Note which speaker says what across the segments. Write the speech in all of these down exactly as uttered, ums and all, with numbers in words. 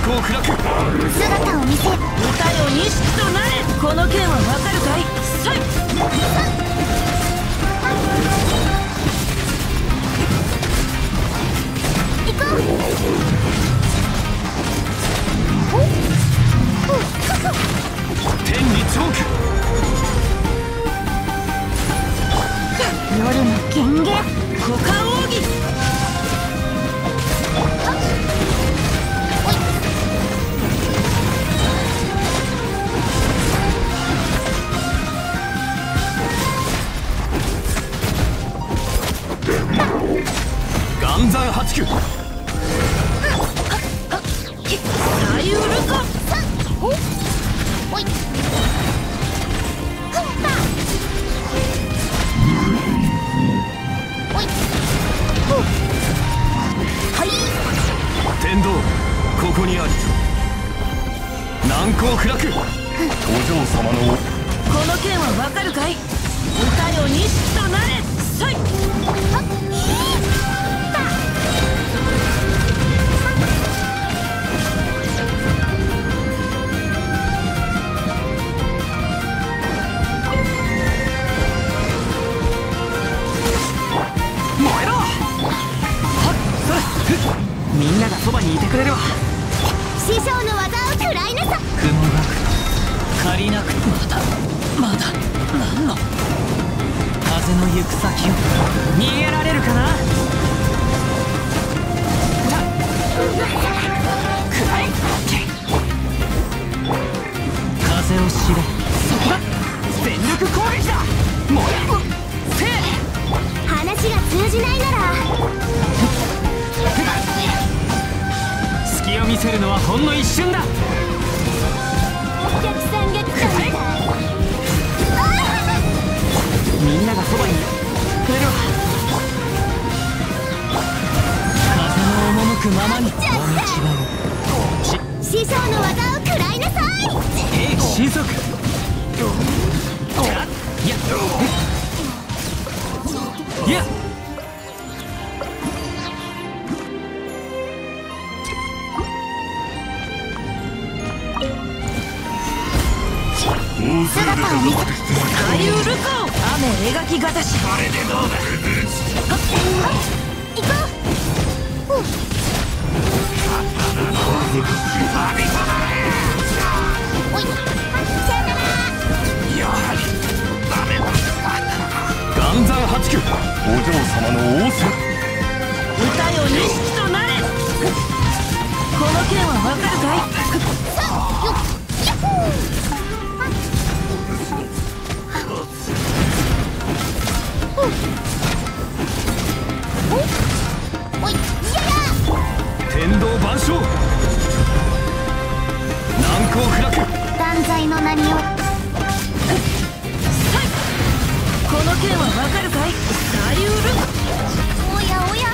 Speaker 1: 光を開く。
Speaker 2: 姿を見せ。歌よ錦となれ。この剣はわかるかい。さい行こう。
Speaker 1: 天にチョーク。
Speaker 2: 夜の権限。股間奥義。
Speaker 1: 岩山八九。
Speaker 2: 左右ルコ。おおい。
Speaker 1: 天道ここにあり。難攻不落。お嬢様の
Speaker 2: この剣はわかるかい。歌よ錦となれ。さい
Speaker 1: 燃えろ。みんながそばにいてくれるわ。
Speaker 2: 師匠の技を食らいなさ。
Speaker 1: 雲が借りなくまだまだ何の風の行く先を逃げられるかな。くらえ。風を知れ。そこだ。全力攻撃だ。燃えせえ。
Speaker 2: 話が通じないなら
Speaker 1: 隙を見せるのはほんの一瞬だ。
Speaker 2: お客さんが来たみたい。
Speaker 1: みんながそばにくれるわ。風の赴くままに。こんにちは。
Speaker 2: 師匠の技を食らいなさい。
Speaker 1: 兵器神速。やっやっ
Speaker 2: 姿を見せ。左右ルコ。雨描きがたし。
Speaker 1: これでどうだ。
Speaker 2: 行こう。おい。さよなら。
Speaker 1: やはりダメだ。岩山八九。お嬢様の仰せ。
Speaker 2: 歌よ錦となれ。この剣はわかるかい。さあよっやっほー。おい、いやや。
Speaker 1: 天道万象。難攻不落。
Speaker 2: 断罪の名によ。この剣はわかるかい。左右ルコ。おやおや。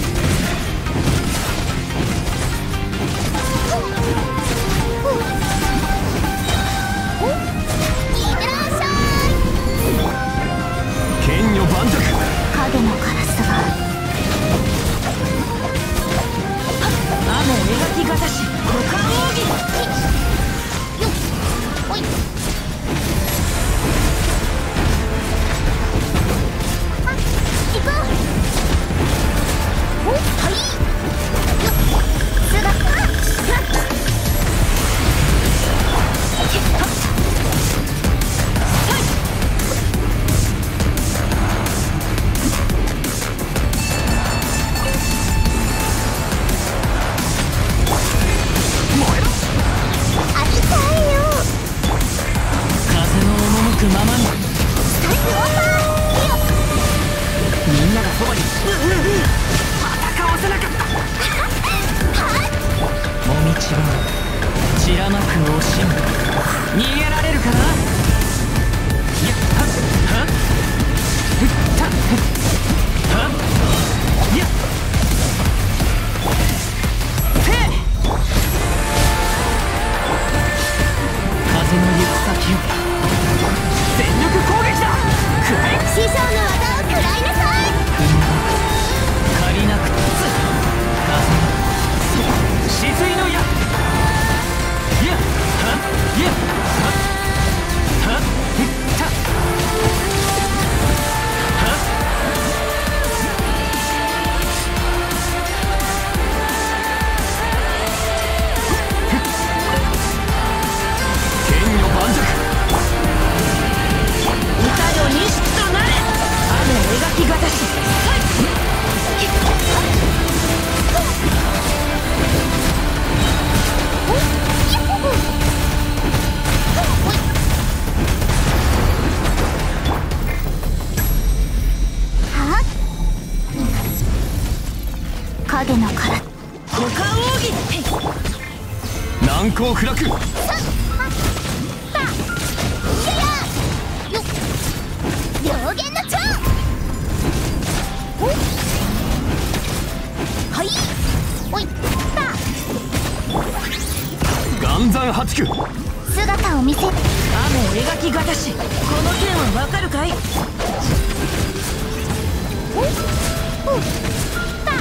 Speaker 2: いってらっしゃい。
Speaker 1: 剣女盤石。
Speaker 2: 影のカラスが。雨描きがたし。股間奥義。よっおい。行こう。おはいよっ姿。ありたいよ。
Speaker 1: 風の赴くままに。みんながそばに。戦わせなかった。もみちば散らまく惜しむ。逃げられるかな。やっはっはっふったはっやっせえ。風の行く先を全力攻撃だ。くらえ。
Speaker 2: 師匠の技を食らいなさい。
Speaker 1: 借りなくつ風の雫の矢。
Speaker 2: 影の殻股間奥義
Speaker 1: 難攻不落。
Speaker 2: さっはっぱいややよっ両弦の蝶おはいおいった
Speaker 1: 岩山八九。
Speaker 2: 姿を見せ雨描きがたしこの剣はわかるかいおおった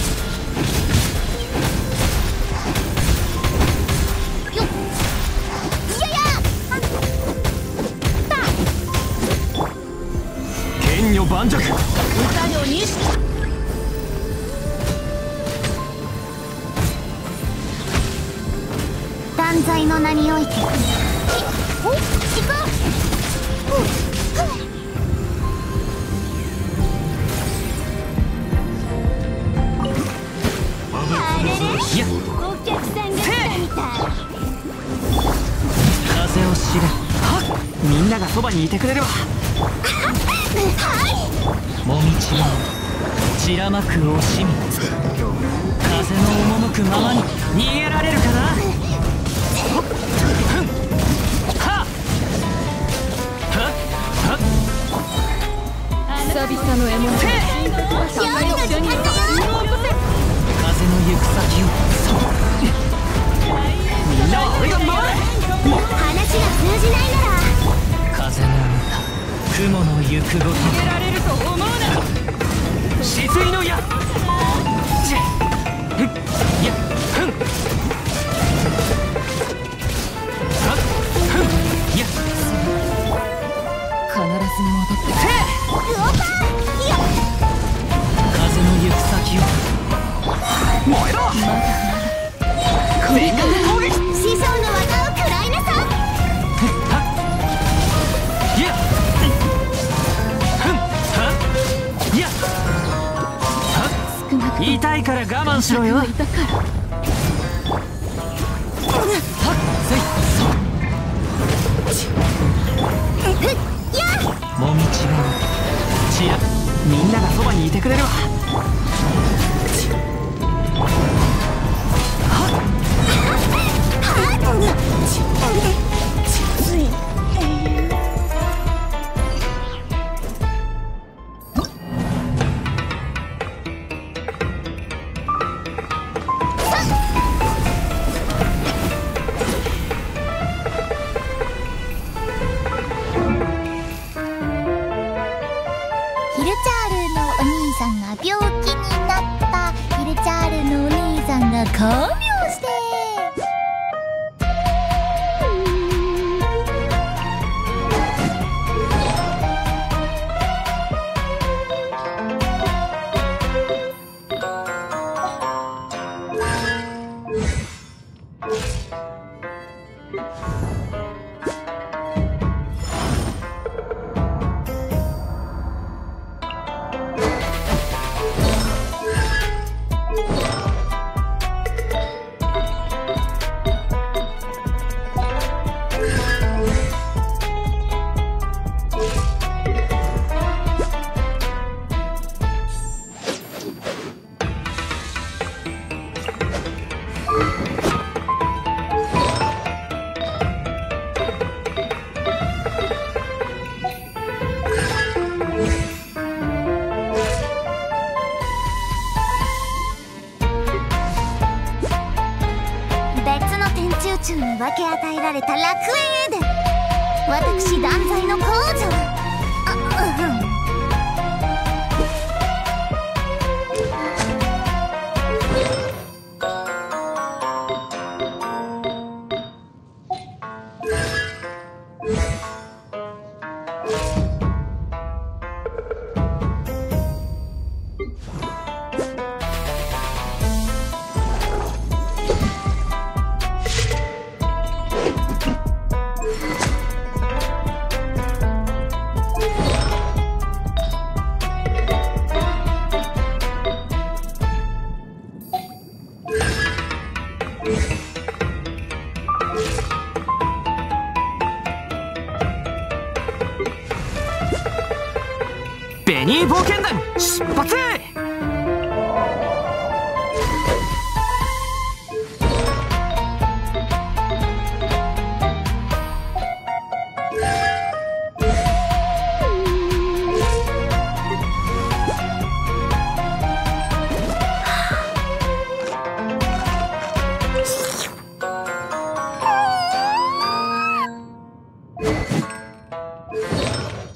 Speaker 2: よっいややあった
Speaker 1: 剣女盤石。
Speaker 2: 歌よ錦断罪の名においてお行こうあれれ
Speaker 1: いや
Speaker 2: お客さんが来たみたい
Speaker 1: 風を知れ。はっみんながそばにいてくれるわ。
Speaker 2: はい
Speaker 1: もみちの散らまく惜しみ。風の赴くままに逃げられるかな。ほっふんはっはっはっ
Speaker 2: 久々の獲物
Speaker 1: て
Speaker 2: 料理の時間だよ
Speaker 1: 風の行く先を。そうみんなは俺が守る。もう
Speaker 2: 話が通じないなら
Speaker 1: 風の歌雲の行くごと逃げられると思うな。止水の矢じゃふっやふんはっふんや必ず戻ってせ
Speaker 2: うおぱいや
Speaker 1: 風の行く先を燃えろ。全力攻撃。
Speaker 2: 師匠の技を食らいなさ
Speaker 1: はっいやふんはっいやはっ
Speaker 2: 少なく
Speaker 1: 痛いから我慢しろよ。はっ
Speaker 2: いたから
Speaker 1: せいそう
Speaker 2: ふっや
Speaker 1: もみちがちらみんながそばにいてくれるわ。
Speaker 2: ヒルチャールのお兄さんが病気になったヒルチャールのお兄さんが看病して別の天中宙に分け与えられた楽園エデン私断罪の皇女あうん
Speaker 1: ベニー冒険団出発。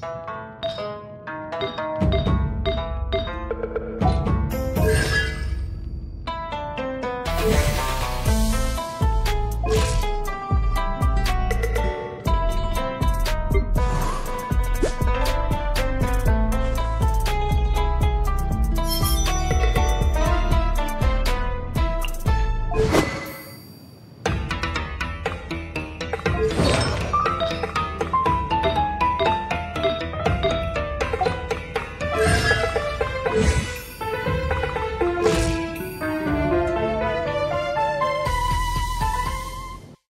Speaker 1: だ。